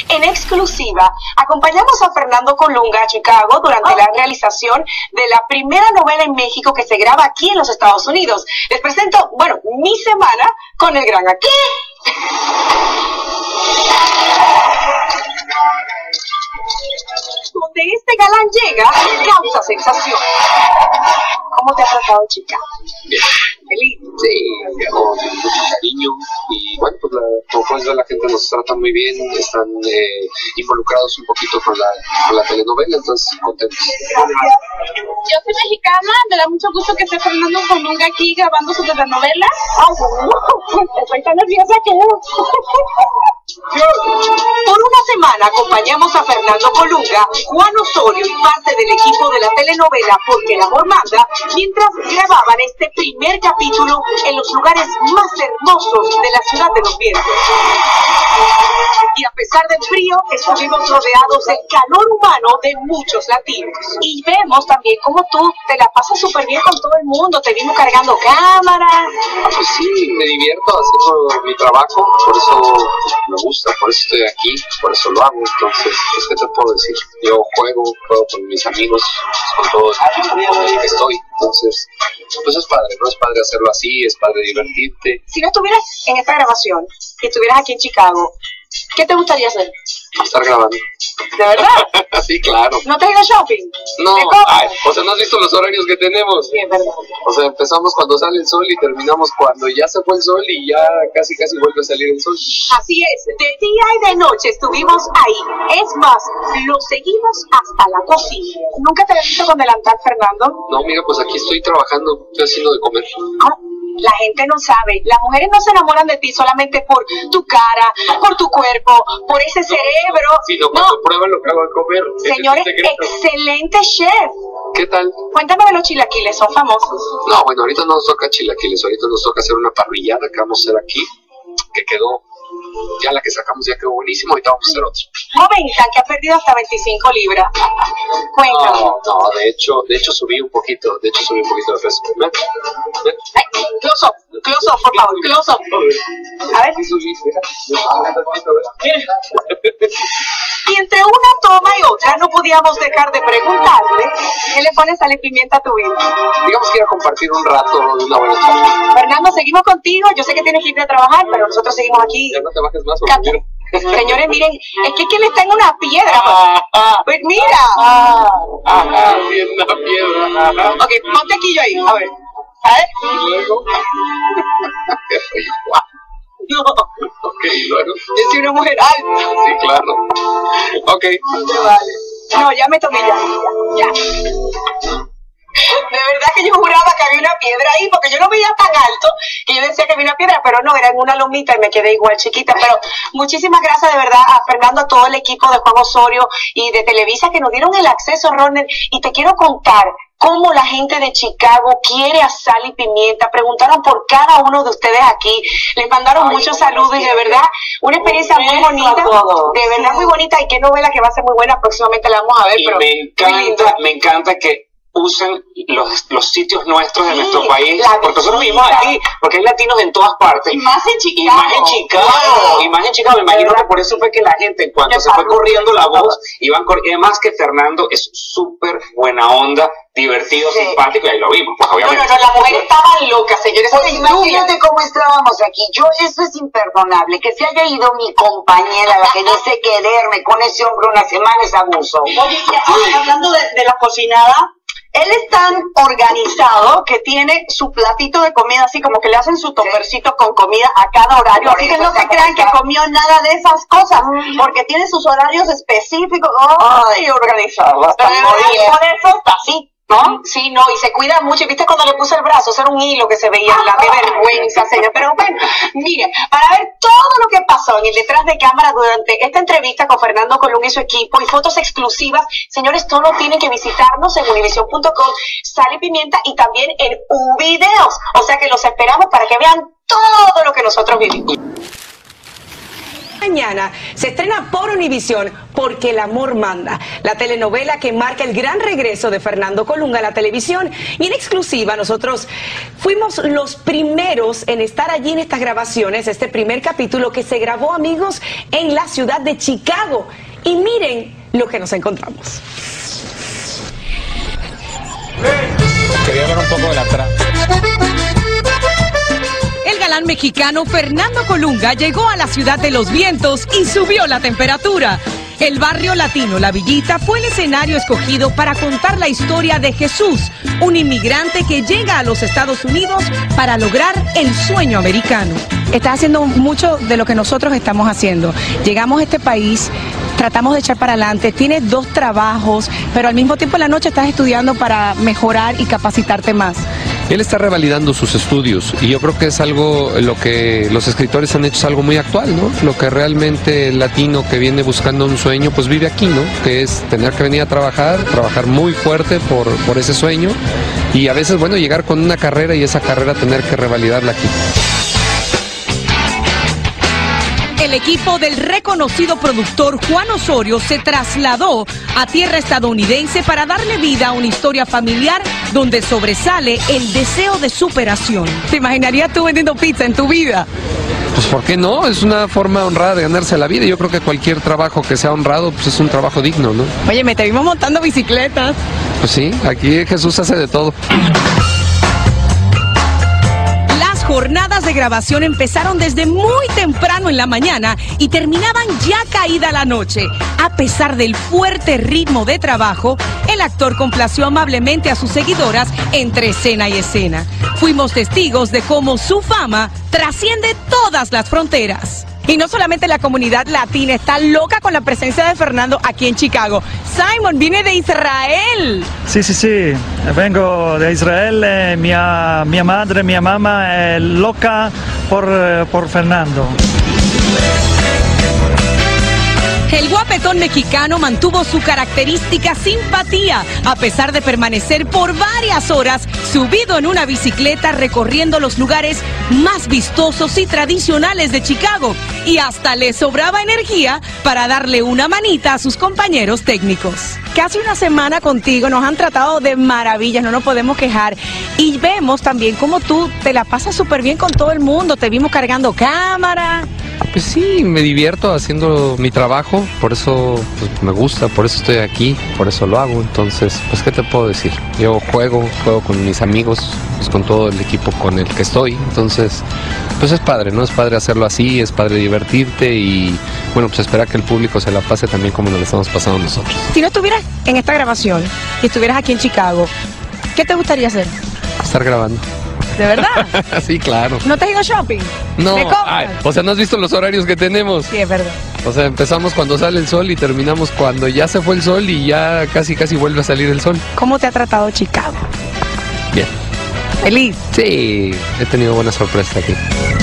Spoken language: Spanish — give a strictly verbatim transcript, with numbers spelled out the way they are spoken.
En exclusiva, acompañamos a Fernando Colunga a Chicago durante la realización de la primera novela en México que se graba aquí en los Estados Unidos. Les presento, bueno, mi semana con el gran aquí. Donde este galán llega, causa sensación. ¿Cómo te ha tratado, chica? Bien. Feliz. Sí, con mucho cariño. Y bueno, pues la, como puedes ver, la gente nos trata muy bien. Están eh, involucrados un poquito con la, con la telenovela, entonces contentos. Gracias. Yo soy mexicana, me da mucho gusto que esté Fernando Colunga aquí grabando su telenovela. Ay, no, estoy tan nerviosa que... Por una semana acompañamos a Fernando Colunga, Juan Osorio y parte del equipo de la telenovela Porque el amor manda, mientras grababan este primer capítulo en los lugares más hermosos de la ciudad de los vientos. Y a pesar del frío, estuvimos rodeados del calor humano de muchos latinos. Y vemos también cómo tú te la pasas súper bien con todo el mundo. Te vimos cargando cámaras. Ah, pues sí, me divierto haciendo mi trabajo, por eso me gusta, por eso estoy aquí, por eso lo hago. Entonces, pues, ¿qué te puedo decir? Yo juego, juego con mis amigos, con todos con los que estoy. Entonces, pues es padre, ¿no? Es padre hacerlo así, es padre divertirte. Si no estuvieras en esta grabación, si estuvieras aquí en Chicago, ¿qué te gustaría hacer? Estar grabando. ¿De verdad? Sí, claro. ¿No te has ido shopping? No, ay, o sea, ¿no has visto los horarios que tenemos? Sí, es verdad. O sea, empezamos cuando sale el sol y terminamos cuando ya se fue el sol y ya casi casi vuelve a salir el sol. Así es, de día y de noche estuvimos ahí. Es más, lo seguimos hasta la cocina. ¿Nunca te has visto con delantal, Fernando? No, mira, pues aquí estoy trabajando, estoy haciendo de comer. Ah, la gente no sabe, las mujeres no se enamoran de ti solamente por tu cara, por tu cuerpo, por ese cerebro. Sino cuando prueban lo que hago de comer. Señores, excelente chef. ¿Qué tal? Cuéntame de los chilaquiles, son famosos. No, bueno, ahorita no nos toca chilaquiles, ahorita nos toca hacer una parrillada que vamos a hacer aquí, que quedó, ya la que sacamos ya quedó buenísimo, ahorita vamos a hacer otro. Comentan que ha perdido hasta veinticinco libras. Cuéntame. No, no, de hecho, de hecho subí un poquito, de hecho subí un poquito de peso. ¿Ven? ¿Ven? Ay, close up, close up, por favor, close up. A ver. Y entre una toma y otra no podíamos dejar de preguntarle ¿qué le pone sal y pimienta a tu vida? Digamos que ir a compartir un rato de una buena charla. Fernando, seguimos contigo. Yo sé que tienes que ir a trabajar, pero nosotros seguimos aquí. Ya no te bajes más, porque mira. Señores, miren, es que, que él está en una piedra. Ah, ah, Pues mira. ah, ah, bien la piedra. Ah. Ok, ponte aquí yo ahí. A ver. A ver. Y luego. No. Ok, y luego. Yo soy una mujer alta. Sí, claro. Ok. Vale. No, ya me tomé ya. Ya. De verdad que yo juraba que había una piedra ahí, porque yo lo veía tan alto que yo decía que había una piedra, pero no, era en una lomita y me quedé igual chiquita. Pero muchísimas gracias de verdad a Fernando, a todo el equipo de Juan Osorio y de Televisa que nos dieron el acceso, Ronald. Y te quiero contar cómo la gente de Chicago quiere a Sal y Pimienta. Preguntaron por cada uno de ustedes aquí, les mandaron Ay, muchos saludos y de verdad una experiencia muy bonita, de verdad muy bonita, y qué novela que va a ser muy buena, próximamente la vamos a ver. Y pero me encanta, me encanta que usen los, los sitios nuestros de sí, nuestro país, porque nosotros vivimos aquí, porque hay latinos en todas partes. Y más en Chicago. Y más en Chicago. Wow. Y más en Chicago. Me imagino que por eso fue que la gente, en cuanto se fue corriendo la voz, iban corriendo. Y además que Fernando es súper buena onda, divertido, sí, simpático, y ahí lo vimos, pues obviamente. No, no, no, las mujeres estaban locas, señores. Pues imagínate cómo estábamos aquí. Yo, eso es imperdonable. Que se haya ido mi compañera, la que dice quererme con ese hombre una semana, es abuso. Oye, ya, hablando de, de la cocinada, él es tan organizado que tiene su platito de comida, así como que le hacen su topercito con comida a cada horario. Así que no se crean que comió nada de esas cosas, porque tiene sus horarios específicos. ¡Ay, organizado! Hasta por eso está así. ¿No? Sí, no, y se cuida mucho. Y viste cuando le puse el brazo, eso era un hilo que se veía, la de vergüenza, señor. Pero bueno, miren, para ver todo lo que pasó en el detrás de cámara durante esta entrevista con Fernando Colunga y su equipo y fotos exclusivas, señores, todos tienen que visitarnos en univision punto com, Sal y Pimienta, y también en Uvideos. O sea que los esperamos para que vean todo lo que nosotros vivimos. Mañana se estrena por Univisión Porque el amor manda, la telenovela que marca el gran regreso de Fernando Colunga a la televisión. Y en exclusiva nosotros fuimos los primeros en estar allí en estas grabaciones, este primer capítulo que se grabó, amigos, en la ciudad de Chicago. Y miren lo que nos encontramos. Quería ver un poco de la trama. El galán mexicano Fernando Colunga llegó a la ciudad de los vientos y subió la temperatura. El barrio latino La Villita fue el escenario escogido para contar la historia de Jesús, un inmigrante que llega a los Estados Unidos para lograr el sueño americano. Estás haciendo mucho de lo que nosotros estamos haciendo. Llegamos a este país, tratamos de echar para adelante, tienes dos trabajos, pero al mismo tiempo en la noche estás estudiando para mejorar y capacitarte más. Él está revalidando sus estudios y yo creo que es algo, lo que los escritores han hecho es algo muy actual, ¿no? Lo que realmente el latino que viene buscando un sueño, pues vive aquí, ¿no? Que es tener que venir a trabajar, trabajar muy fuerte por, por ese sueño y a veces, bueno, llegar con una carrera y esa carrera tener que revalidarla aquí. El equipo del reconocido productor Juan Osorio se trasladó a tierra estadounidense para darle vida a una historia familiar donde sobresale el deseo de superación. ¿Te imaginarías tú vendiendo pizza en tu vida? Pues ¿por qué no? Es una forma honrada de ganarse la vida. Yo creo que cualquier trabajo que sea honrado, pues es un trabajo digno, ¿no? Oye, me te vimos montando bicicletas. Pues sí, aquí Jesús hace de todo. Las jornadas de grabación empezaron desde muy temprano en la mañana y terminaban ya caída la noche. A pesar del fuerte ritmo de trabajo, el actor complació amablemente a sus seguidoras entre escena y escena. Fuimos testigos de cómo su fama trasciende todas las fronteras. Y no solamente la comunidad latina está loca con la presencia de Fernando aquí en Chicago. Simon viene de Israel. Sí, sí, sí. Vengo de Israel. Eh, mi, mi madre, mi mamá es loca por, por Fernando. El guapetón mexicano mantuvo su característica simpatía, a pesar de permanecer por varias horas subido en una bicicleta recorriendo los lugares más vistosos y tradicionales de Chicago. Y hasta le sobraba energía para darle una manita a sus compañeros técnicos. Casi una semana contigo, nos han tratado de maravillas, no nos podemos quejar. Y vemos también cómo tú te la pasas súper bien con todo el mundo, te vimos cargando cámara. Pues sí, me divierto haciendo mi trabajo, por eso pues, me gusta, por eso estoy aquí, por eso lo hago. Entonces, pues ¿qué te puedo decir? Yo juego, juego con mis amigos, pues con todo el equipo con el que estoy. Entonces, pues es padre, ¿no? Es padre hacerlo así, es padre divertirte y bueno, pues esperar que el público se la pase también como nos la estamos pasando nosotros. Si no estuvieras en esta grabación y estuvieras aquí en Chicago, ¿qué te gustaría hacer? Estar grabando. ¿De verdad? Sí, claro. ¿No te has ido shopping? No, ay, o sea, ¿no has visto los horarios que tenemos? Sí, es verdad. O sea, empezamos cuando sale el sol y terminamos cuando ya se fue el sol y ya casi casi vuelve a salir el sol. ¿Cómo te ha tratado Chicago? Bien. ¿Feliz? Sí, he tenido buena sorpresa aquí.